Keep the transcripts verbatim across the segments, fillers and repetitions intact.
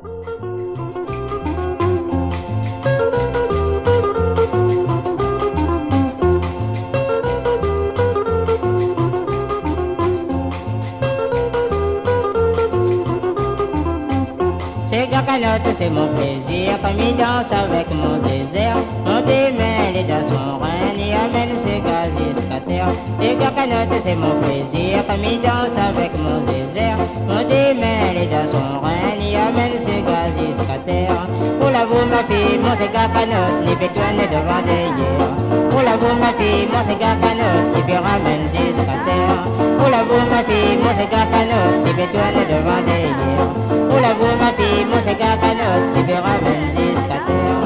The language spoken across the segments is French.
C'est Gacanotte, c'est mon plaisir, comme il danse avec mon désert. On démêle dans son rein et amène ses gaz jusqu'à terre. C'est Gacanotte, c'est mon plaisir, comme il danse avec mon désert. On démêle dans son rein et amène ses gaz jusqu'à terre. Pour la vous ma fille, moi c'est Gacanotte, ni pétoine devant des hier. Pour la vous ma fille, moi c'est Gacanotte, ni puis ramène jusqu'à terre. Pour la vous ma fille, moi c'est Gacanotte, ni pétoine devant des hier. Pour la vous ma fille, moi c'est Gacanotte, tu verras même jusqu'à terre.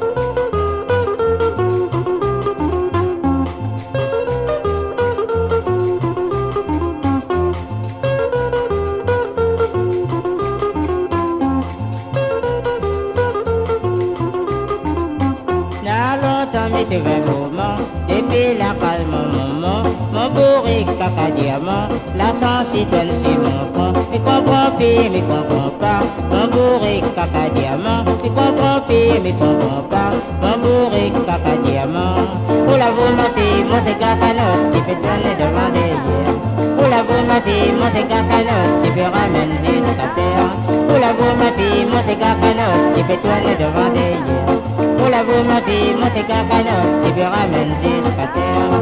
N'a longtemps mes cheveux mouvements, depuis la calme moment, mon bourrique caca diamant, la citoyenne sur mon front. Mais comprends pis, mais comprends pas, mon bourrique caca diamant. Mais comprends pis, mais comprends pas, mon bourrique caca diamant. Pour la vous ma fille, moi c'est Gacanotte, tu peux tourner devant des hier. Pour la vous ma fille, moi c'est Gacanotte, tu peux ramener jusqu'à terre. Pour la vous ma fille, moi c'est Gacanotte, tu peux tourner devant des hier. Pour la vous ma fille, moi c'est Gacanotte, tu peux ramener jusqu'à terre.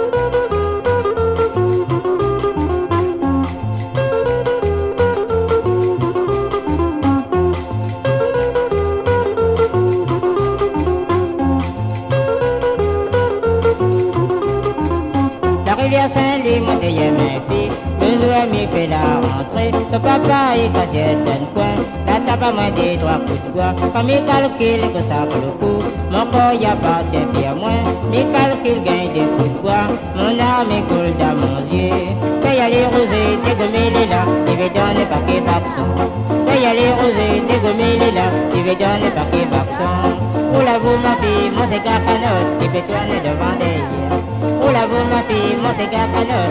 Rivière Saint-Louis, mon deuxième fille, deux amis fait la rentrée. Ton papa est cassé d'un coin, la tape à moins des trois coups de bois. Quand mes calculs que ça vaut le coup, mon corps y appartient bien moins. Mes calculs gagnent des coups de bois, mon âme coule dans mon yeux. Quand y a les rosés, dégommer les là, il veut donner paquet baxon. Quand y a les rosés, dégommer les là, il veut donner paquet baxon. Pour la vous ma fille, moi c'est Gacanotte, qui peut tourner devant des hier. Pour la vous ma fille, moi c'est Gacanotte.